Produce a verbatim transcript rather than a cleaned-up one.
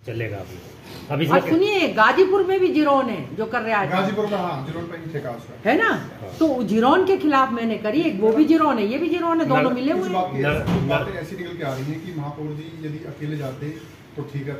चलेगा अभी। अभी और सुनिए, गाजीपुर में भी जिरोन है जो कर रहा है, गाजीपुर में, हाँ, जिरोन पे ही ठेका उसका है ना। तो जिरोन के खिलाफ मैंने करी, एक वो भी जिरोन है, ये भी जिरोन है, दोनों मिले हुए हैं। बातें ऐसी निकल के आ रही है कि महापौर जी यदि अकेले जाते तो ठीक है।